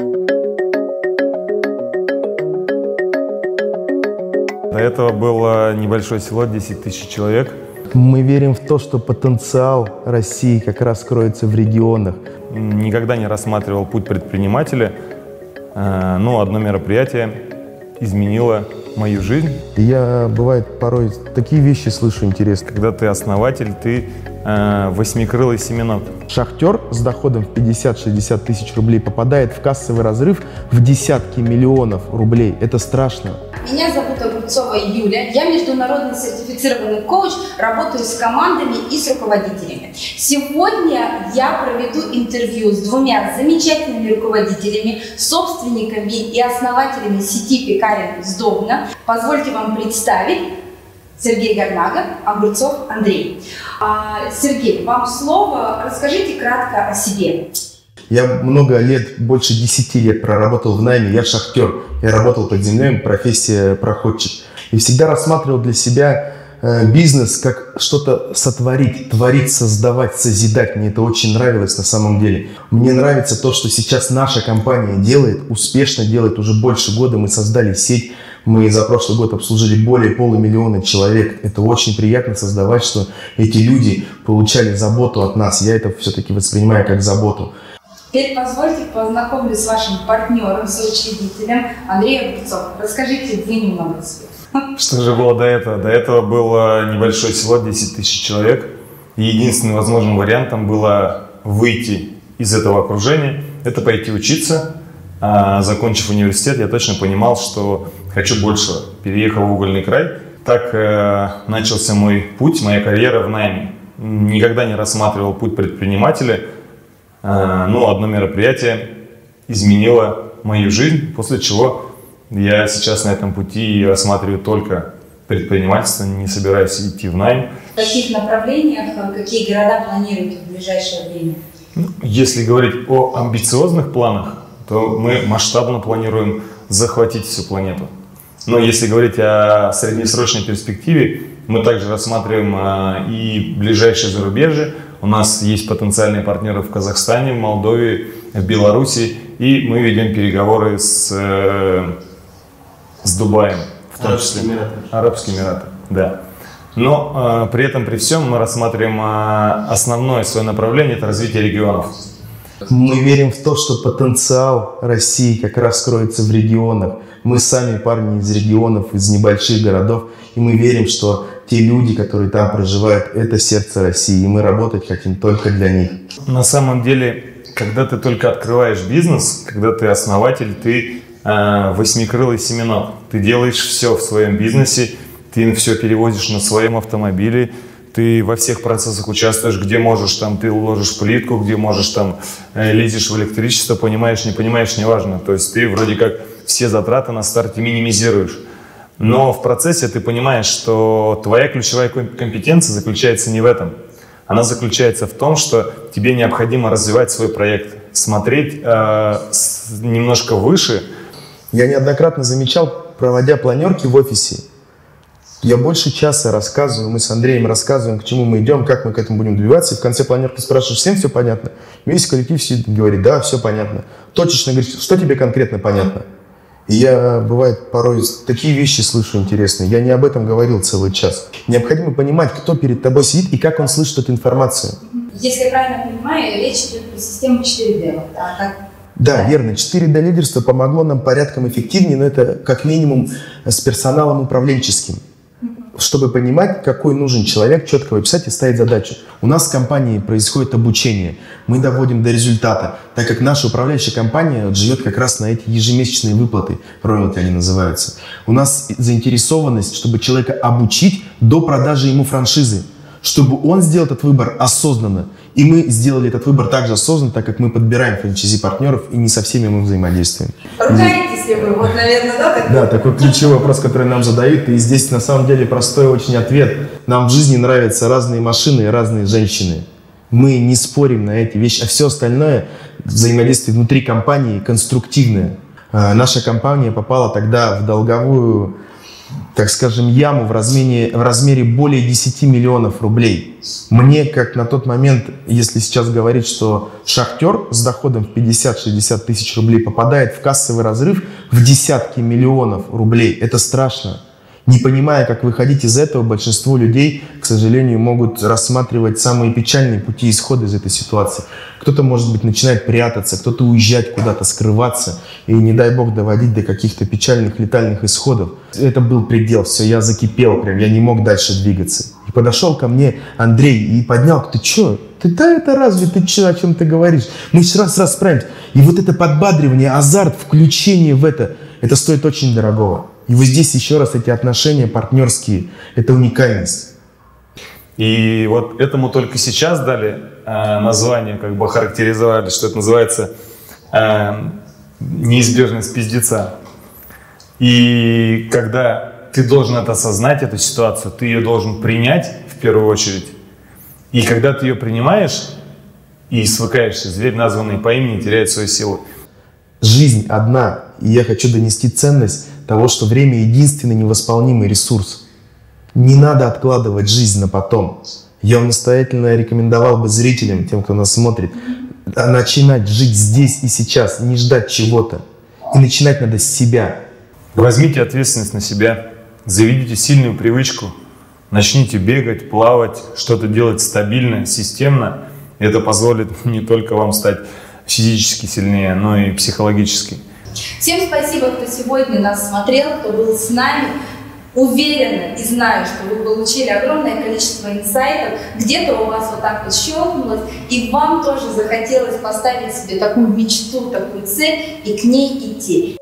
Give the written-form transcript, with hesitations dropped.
До этого было небольшое село, 10 тысяч человек. Мы верим в то, что потенциал России как раз кроется в регионах. Никогда не рассматривал путь предпринимателя, но одно мероприятие изменило мою жизнь. Я, бывает, порой такие вещи слышу интересные. Когда ты основатель, ты восьмикрылый семенок. Шахтер с доходом в 50-60 тысяч рублей попадает в кассовый разрыв в десятки миллионов рублей. Это страшно. Меня зовут Огурцова Юля. Я международный сертифицированный коуч, работаю с командами и с руководителями. Сегодня я проведу интервью с двумя замечательными руководителями, собственниками и основателями сети пекарен «Сдобно». Позвольте вам представить Сергей Горнага, Огурцов Андрей. Сергей, вам слово. Расскажите кратко о себе. Я много лет, больше 10 лет проработал в найме, я шахтер, я работал под землей, профессия проходчик. И всегда рассматривал для себя бизнес как что-то сотворить, творить, создавать, созидать. Мне это очень нравилось на самом деле. Мне нравится то, что сейчас наша компания делает, успешно делает, уже больше года мы создали сеть. Мы за прошлый год обслужили более 500 000 человек. Это очень приятно создавать, что эти люди получали заботу от нас. Я это все-таки воспринимаю как заботу. Теперь позвольте познакомлюсь с вашим партнером, соучредителем Андреем Огурцовым. Расскажите вы немного о себе. Что же было до этого? До этого было небольшое село, 10 тысяч человек. И единственным возможным вариантом было выйти из этого окружения, это пойти учиться. Закончив университет, я точно понимал, что хочу больше. Переехал в угольный край. Так начался мой путь, моя карьера в найме. Никогда не рассматривал путь предпринимателя, но одно мероприятие изменило мою жизнь, после чего я сейчас на этом пути и рассматриваю только предпринимательство, не собираюсь идти в найм. В каких направлениях, какие города планируете в ближайшее время? Если говорить о амбициозных планах, то мы масштабно планируем захватить всю планету. Но если говорить о среднесрочной перспективе, мы также рассматриваем и ближайшее зарубежье. У нас есть потенциальные партнеры в Казахстане, в Молдове, в Беларуси, и мы ведем переговоры с Дубаем, в том числе. Арабские Эмираты, да. Но при этом, при всем, мы рассматриваем основное свое направление – это развитие регионов. Мы верим в то, что потенциал России как раз кроется в регионах. Мы сами парни из регионов, из небольших городов, и мы верим, что те люди, которые там проживают, это сердце России, и мы работать хотим только для них. На самом деле, когда ты только открываешь бизнес, когда ты основатель, ты восьмикрылый семенок. Ты делаешь все в своем бизнесе, ты все перевозишь на своем автомобиле, ты во всех процессах участвуешь, где можешь, там ты ложишь плитку, где можешь, там лезешь в электричество, понимаешь, не понимаешь, неважно. То есть ты вроде как все затраты на старте минимизируешь. Но в процессе ты понимаешь, что твоя ключевая компетенция заключается не в этом. Она заключается в том, что тебе необходимо развивать свой проект, смотреть немножко выше. Я неоднократно замечал, проводя планерки в офисе, я больше часа рассказываю, мы с Андреем рассказываем, к чему мы идем, как мы к этому будем добиваться. И в конце планерки спрашиваешь, всем все понятно? Весь коллектив сидит и говорит, да, все понятно. Точечно говорит, что тебе конкретно понятно? И я, бывает, порой такие вещи слышу интересные. Я не об этом говорил целый час. Необходимо понимать, кто перед тобой сидит и как он слышит эту информацию. Если я правильно понимаю, речь идет про систему 4D. Да, верно. 4D лидерство помогло нам порядком эффективнее, но это как минимум с персоналом управленческим. Чтобы понимать, какой нужен человек, четко выписать и ставить задачу. У нас в компании происходит обучение. Мы доводим до результата, так как наша управляющая компания живет как раз на эти ежемесячные выплаты, роялти они называются. У нас заинтересованность, чтобы человека обучить до продажи ему франшизы, чтобы он сделал этот выбор осознанно. И мы сделали этот выбор также осознанно, так как мы подбираем франчайзи-партнеров и не со всеми мы взаимодействуем. Ругаетесь ли вы? Вот, наверное, да? Такой? Да, такой ключевой вопрос, который нам задают. И здесь на самом деле простой очень ответ. Нам в жизни нравятся разные машины и разные женщины. Мы не спорим на эти вещи, а все остальное взаимодействие внутри компании конструктивное. Наша компания попала тогда в долговую так скажем, яму в размере более 10 миллионов рублей. Мне, как на тот момент, если сейчас говорить, что шахтер с доходом в 50-60 тысяч рублей попадает в кассовый разрыв в десятки миллионов рублей, это страшно. Не понимая, как выходить из этого, большинство людей, к сожалению, могут рассматривать самые печальные пути исхода из этой ситуации. Кто-то, может быть, начинает прятаться, кто-то уезжать куда-то, скрываться и, не дай бог, доводить до каких-то печальных, летальных исходов. Это был предел, все, я закипел прям, я не мог дальше двигаться. И подошел ко мне Андрей и поднял: ты что? Да это разве ты что, о чем ты говоришь? Мы сейчас раз справимся. И вот это подбадривание, азарт, включение в это стоит очень дорогого. И вот здесь еще раз эти отношения партнерские, это уникальность. И вот этому только сейчас дали название, как бы характеризовали, что это называется неизбежность пиздеца. И когда ты должен это осознать, эту ситуацию, ты ее должен принять в первую очередь. И когда ты ее принимаешь и свыкаешься, зверь, названный по имени, теряет свою силу. Жизнь одна, и я хочу донести ценность того, что время — единственный невосполнимый ресурс. Не надо откладывать жизнь на потом. Я вам настоятельно рекомендовал бы зрителям, тем, кто нас смотрит, начинать жить здесь и сейчас, не ждать чего-то. И начинать надо с себя. Возьмите ответственность на себя, заведите сильную привычку, начните бегать, плавать, что-то делать стабильно, системно. Это позволит не только вам стать физически сильнее, но и психологически. Всем спасибо, кто сегодня нас смотрел, кто был с нами. Уверена и знаю, что вы получили огромное количество инсайтов, где-то у вас вот так вот щелкнулось, и вам тоже захотелось поставить себе такую мечту, такую цель и к ней идти.